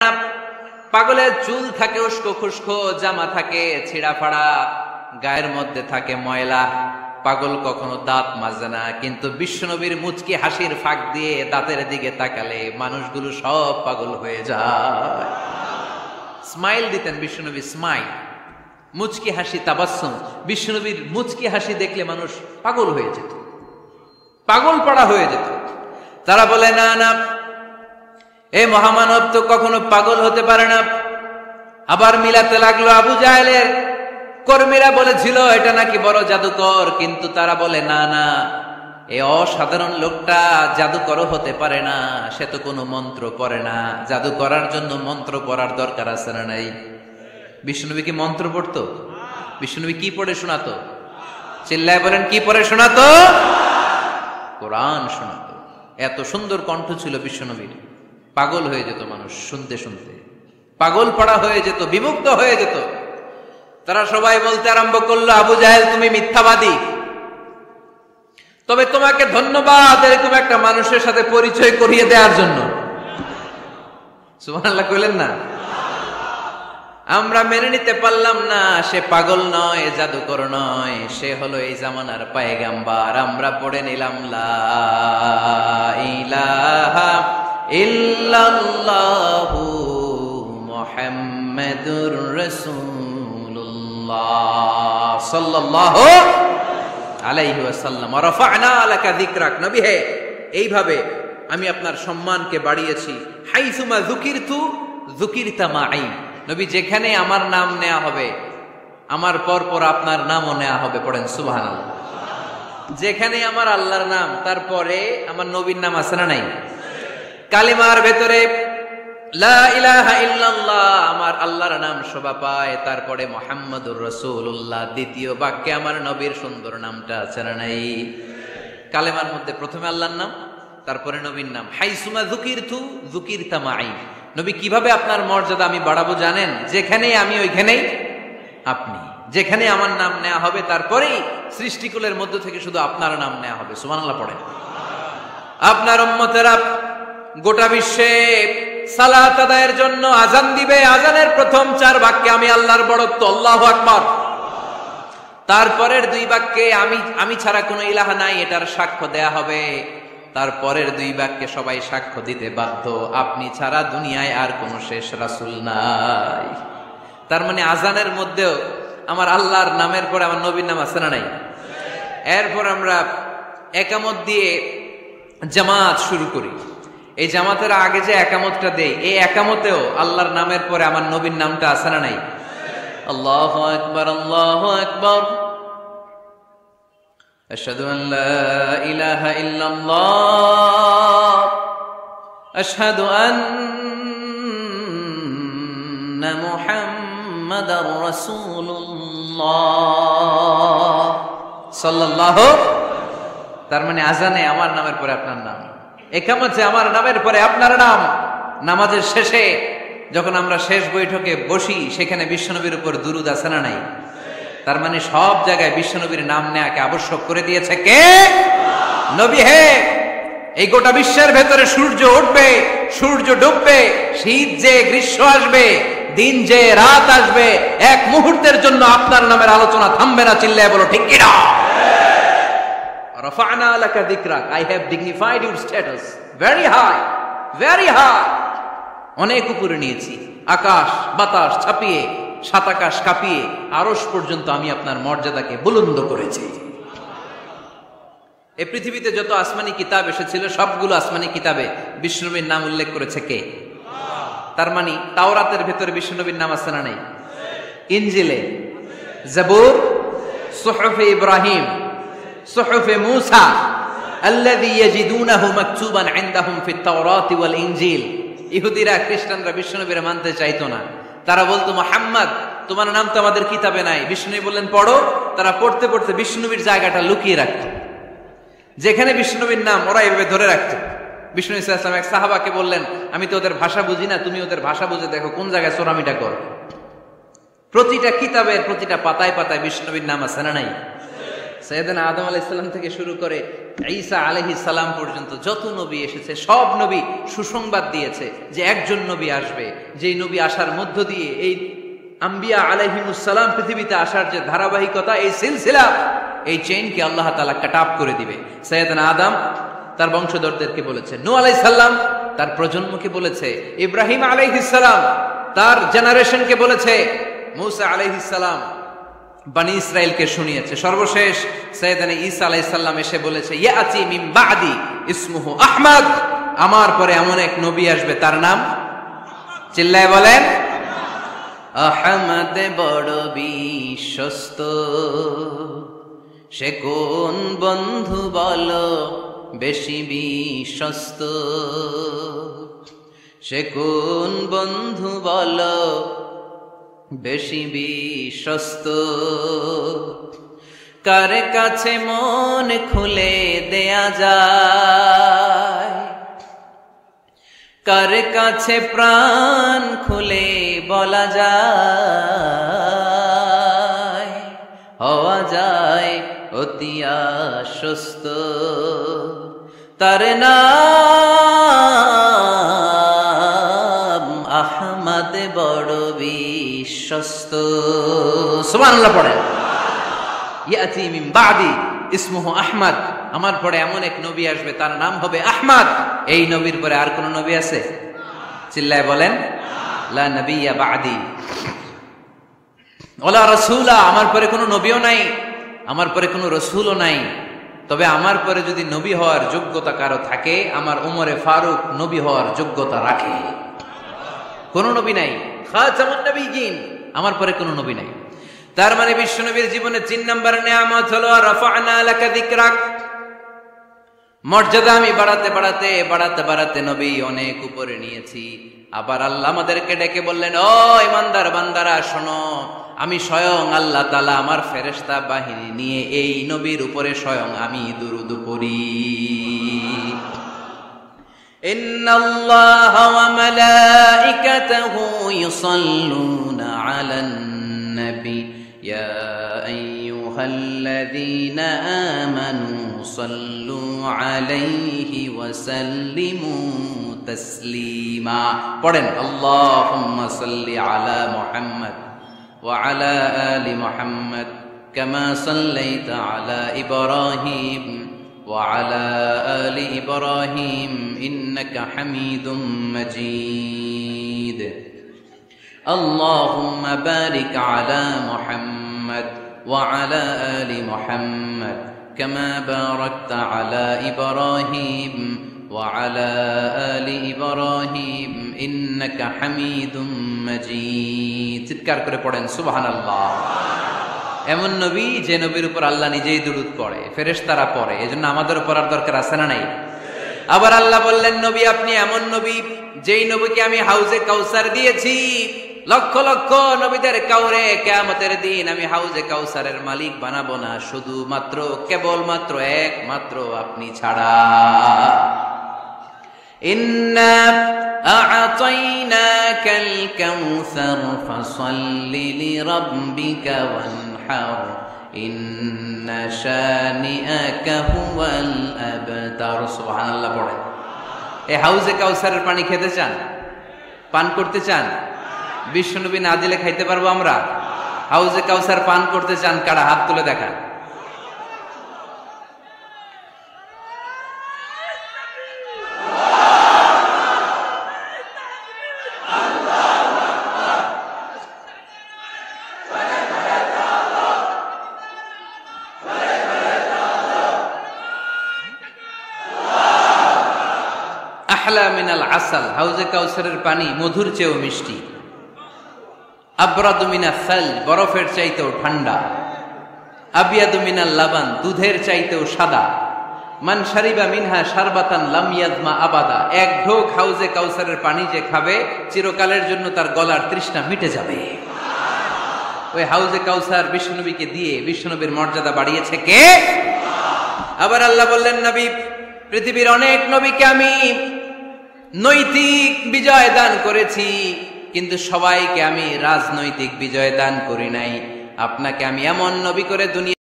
পাগলের চুল থাকে উস্কো খুস্কো, জামা থাকে ছিঁড়া ফাড়া, গায়ের মধ্যে থাকে ময়লা। পাগল কখনো দাঁত মাজে না, কিন্তু বিশ্বনবীর মুচকি হাসির ফাঁক দিয়ে দাঁতের দিকে তাকালে মানুষগুলো সব পাগল হয়ে যায়। স্মাইল দিতেন বিশ্বনবী, স্মাইল, মুচকি হাসি, তাবাসসুম। বিশ্বনবীর মুচকি হাসি দেখলে মানুষ পাগল হয়ে যেত, পাগল পড়া হয়ে যেত। তারা বলে না না, এই মহামানব তো কখনো পাগল হতে পারে না। আবার মিলাতে লাগলো আবু জাহেলের কর্মীরা বলেছিল এটা নাকি বড় জাদুকর, কিন্তু তারা বলে না না, এই অসাধারণ লোকটা জাদুকরও হতে পারে না, সে তো কোনো মন্ত্র পড়ে না। জাদু করার জন্য মন্ত্র পড়ার দরকার আছে না নাই? বিষ্ণুনবী কি মন্ত্র পড়তো? বিষ্ণুনবী কি পড়ে শোনাতো? চিল্লায় বলেন, কি পড়ে শোনাতো? কোরআন শোনাতো। এত সুন্দর কণ্ঠ ছিল বিশ্বনবীর, পাগল হয়ে যেত মানুষ শুনতে শুনতে, পাগল পড়া হয়ে যেত, বিমুগ্ধ হয়ে যেত। তারা সবাই বলতে আরম্ভ করলো, আবু জাহেল তুমি মিথ্যাবাদী, তবে তোমাকে ধন্যবাদ এরকম একটা মানুষের সাথে পরিচয় করিয়ে দেওয়ার জন্য। সুবহানাল্লাহ কইলেন না? আমরা মেনে নিতে পারলাম না সে পাগল নয়, জাদুকর নয়, সে হলো এই জামানার পয়গাম্বার। আমরা পড়ে নিলাম লা ইলাহা ইল্লাল্লাহু মুহাম্মাদুর রাসূলুল্লাহ সাল্লাল্লাহু আলাইহি ওয়াসাল্লাম। ওয়া রাফা'না লাকা যিকরাক। নবী হে, এইভাবে আমি আপনার সম্মানকে বাড়িয়েছি। হাইসুমা যুকিরতু যুকিরতা মাই। নবী যেখানে আমার নাম নেওয়া হবে, আমার পর পর আপনার নামও নেওয়া হবে। পড়েন সুবহানাল্লাহ। যেখানে আমার আল্লাহর নাম, তারপরে আমার নবীর নাম আছে না নাই? কালিমার ভেতরে লা ইলাহা ইল্লাল্লাহ আমার আল্লাহর নাম শোভা পায়, তারপরে মুহাম্মাদুর রাসূলুল্লাহ দ্বিতীয় বাক্যে আমার নবীর সুন্দর নামটা আছে না নাই? কালেমার মধ্যে প্রথমে আল্লাহর নাম, তারপরে নবীর নাম। হাইসুমা যুকিরতু যুকিরতা মাই। নবী কিভাবে আপনার মর্যাদা আমি বাড়াবো জানেন? যেখানেই আমি ওইখানেই আপনি। যেখানে আমার নাম নেওয়া হবে, তারপরেই সৃষ্টিকুলের মধ্য থেকে শুধু আপনার নাম নেওয়া হবে। সুবহানাল্লাহ পড়েন। আপনার উম্মতেরা গোটা বিশ্বে সালাত আদায়ের জন্য আজান দিবে, আজানের প্রথম 4 বাক্যে আমি আল্লাহর বড়ত্ব, আল্লাহু আকবার। তারপরের 2 বাক্যে আমি ছাড়া কোনো ইলাহা নাই, এটার সাক্ষ্য দেয়া হবে। তারপরের 2 বাক্যে সবাই সাক্ষ্য দিতে বাধ্য, আপনি ছাড়া দুনিয়ায় আর কোনো শেষ রাসূল নাই। তার মানে আজানের মধ্যেও আমার আল্লাহর নামের পরে আমার নবীর নাম আছে না নাই? এরপর আমরা একামত দিয়ে জামাত শুরু করি। এই জামাতের আগে যে একামতটা দেই, এই একামতেও আল্লাহর নামের পরে আমার নবীর নামটা আছে না নাই? আল্লাহু আকবার, আল্লাহু আকবার, আশহাদু আন লা ইলাহা ইল্লাল্লাহ, আশহাদু আন্না মুহাম্মাদার রাসূলুল্লাহ সাল্লাল্লাহু। তার মানে আজানে আমার নামের পরে আপনার নাম, একামতে আমার নামের পরে আপনার নাম। নামাজের শেষে যখন আমরা শেষ বৈঠকে বসি, সেখানে বিশ্বনবীর উপর দুরূদ আছে না নাই? তার মানে সব জায়গায় বিশ্বনবীর নাম নেয়াকে আবশ্যক করে দিয়েছে কে? নবী হে। এই গোটা বিশ্বের ভেতরে সূর্য উঠবে, সূর্য ডুববে, শীত যে গ্রীষ্ম আসবে, দিন যে রাত আসবে, এক মুহূর্তের জন্য আপনার নামের আলোচনা থামবে না। চিল্লায় বলো ঠিক কিনা? রাফা'না লাকা যিকরাক, I have dignified your status very high, very high. অনেক উপরে নিয়েছি, আকাশ বাতাস ছাপিয়ে, 7 আকাশ কাঁপিয়ে আরশ পর্যন্ত আমি আপনার মর্যাদাকে বুলন্দ করেছি। এই পৃথিবীতে যত আসমানি কিতাব এসেছিল, সবগুলো আসমানি কিতাবে বিষ্ণুনবীর নাম উল্লেখ করেছে কে? তার মানে তাওরাতের ভেতরে বিষ্ণুনবীর নাম আছে না নাই? ইনজিলে, জাবুর, সুহুফে ইব্রাহিম, সুহুফে মূসা, আল্লাযী ইয়াজিদুনাহু মাকতুবান ইনদাহুম ফিত তাওরাতি ওয়াল ইনজিল। ইহুদিরা খ্রিস্টানরা বিষ্ণুনবীর মানতে চাইতো না। তারা বলতো, মুহাম্মদ তোমার নাম তো আমাদের কিতাবে নাই। বিষ্ণু বললেন পড়ো। তারা পড়তে পড়তে বিষ্ণুনবীর জায়গাটা লুকিয়ে রাখত। যেখানে বিষ্ণুনবীর নাম ওরা এভাবে ধরে রাখত। বিষ্ণু সাল্লাল্লাহু আলাইহি ওয়াসাল্লাম এক সাহাবাকে বললেন, আমি তো ওদের ভাষা বুঝি না, তুমি ওদের ভাষা বুঝে দেখো কোন জায়গায় চোরামিটা করো। প্রতিটা কিতাবের প্রতিটা পাতায় পাতায় বিষ্ণুনবীর নাম আছে না নাই? সাইয়েদনা আদম আলাইহিস সালাম থেকে শুরু করে ঈসা আলাইহিস সালাম পর্যন্ত যত নবী এসেছে সব নবী সুসংবাদ দিয়েছে যে একজন নবী আসবে, যেই নবী আসার মধ্য দিয়ে এই আম্বিয়া আলাইহিমুস সালাম পৃথিবীতে আসার যে ধারাবাহিকতা, এই সিলসিলা, এই চেইনকে আল্লাহ তাআলা কাট অফ করে দিবে। সাইয়েদনা আদম তার বংশধরদেরকে বলেছে, নূহ আলাইহিস সালাম তার প্রজন্মকে বলেছে, ইব্রাহিম আলাইহিস সালাম তার জেনারেশনকে বলেছে, মূসা আলাইহিস সালাম বনি ইসরাইলকে শুনিয়েছে, সর্বশেষ সাইয়েদনা ঈসা আলাইহিস সালাম এসে বলেছে, ইয়াতি মিন বাদি ইসমুহু আহমদ, আমার পরে এমন এক নবী আসবে তার নাম, চিল্লায় বলেন, আহমদ বড় বিশ্বস্ত, সে কোন বন্ধু বলো বেশি বিশ্বস্ত, সে কোন বন্ধু বলো বেশি বিশ্বস্ত, কার কাছে মন খুলে দেয়া যায়, কার কাছে প্রাণ খুলে বলা যায়, হওয়া যায় অতি আশ্বস্ত, তার নাম আহমদ বড় বিশ্বস্ত। সুবহানাল্লাহ পড়েন। ইয়াতি মিন বাদি ইসমুহু আহমদ, আমার পরে এমন এক নবী আসবে তার নাম হবে আহমদ। এই নবীর পরে আর কোন নবী আছে? চিল্লায় বলেন, লা নবিয়্যা বাদি ওয়ালা রাসূলা, আমার পরে কোনো নবীও নাই, আমার পরে কোনো রাসূলও নাই। তবে আমার পরে যদি নবী হওয়ার যোগ্যতা কারো থাকে, আমার উমরে ফারুক নবী হওয়ার যোগ্যতা রাখে। কোন নবী নাই, খাতামুন নবিয়্যিন, আমার পরে কোনো নবী নাই। তার মানে বিশ্বনবীর জীবনে 3 নম্বর নিয়ামত হলো রাফা'না লাকা যিকরাক, মর্যাদা আমি বাড়াতে বাড়াতে বাড়াতে বাড়াতে নবী অনেক উপরে নিয়েছি। আবার আল্লাহ আমাদেরকে ডেকে বললেন, ও ইমানদার বান্দারা শোনো, আমি স্বয়ং আল্লাহ তাআলা আমার ফেরেশতা বাহিনী নিয়ে এই নবীর উপরে স্বয়ং আমি দুরূদ পড়ি। ইন্নাল্লাহা ওয়া মালাইকাতাহু ইউসাল্লুনা আলান নবী ইয়া আইয়ুহাল্লাযীনা আমানু সাল্লু আলাইহি ওয়া সাল্লিমু তাসলিমা। পড়েন, আল্লাহুম্মা সাল্লি আলা মুহাম্মদ ওয়া আলা আলি মুহাম্মদ কামা সাল্লাইতা আলা ইব্রাহিম ওয়া আলা আলি ইব্রাহিম ইন্নাকা হামিদুম মাজিদ। আল্লাহুম্মা বারিক আলা মুহাম্মদ ওয়া আলা আলি মুহাম্মদ কামা বারাকতা আলা ইব্রাহিম ওয়া আলা আলি ইব্রাহিম ইন্নাকা হামিদুম মাজিদ। চিৎকার করে পড়েন সুবহানাল্লাহ। এমন নবী যে নবীর উপর আল্লাহ নিজেই দুরূদ পড়ে, ফেরেশতারা পড়ে, এজন্য আমাদের পড়ার দরকার আছে না নাই? আবার আল্লাহ বললেন, নবী আপনি এমন নবী যেই নবীকে আমি হাউজে কাউসার দিয়েছি, লক্ষ লক্ষ নবীদের কাউরে কিয়ামতের দিন আমি হাউজে কাউসারের মালিক বানাবো না, শুধুমাত্র কেবলমাত্র একমাত্র আপনি ছাড়া। ইন্না আ'তাইনাকাল কাউসার ফাসাল্লি লিরাব্বিকা ওয়ানহার ইন্না শানিআকা হুয়াল আবতার। সুবহানাল্লাহ পড়েন। এই হাউজে কাউসারের পানি খেতে চান, পান করতে চান? বিশ্বনবী না দিলে খাইতে পারবো আমরা? হাউজে কাউসার পান করতে চান কারা? হাত তুলে দেখা। আহলা মিনাল আসাল, হাউজে কাউসারের পানি মধুর চেয়েও মিষ্টি। আবরাদু মিনাস সাল, বরফের চাইতেও ঠান্ডা। আবিয়াদু মিনাল লাবান, দুধের চাইতেও সাদা। মান শারিবা মিনহা শারবাতান লাম ইয়াজমা আবাদা, এক ঢোক হাউজে কাউসারের পানি যে খাবে চিরকালের জন্য তার গলার তৃষ্ণা মিটে যাবে। ওই হাউজে কাউসার বিশ্বনবীকে দিয়ে বিশ্বনবীর মর্যাদা বাড়িয়েছে কে? আবার আল্লাহ বললেন, নবী পৃথিবীর অনেক নবীকে আমি নৈতিক বিজয় দান করেছি, কিন্তু সবাইকে আমি রাজনৈতিক বিজয় দান করি নাই। আপনাকে আমি এমন নবী করে দুনিয়া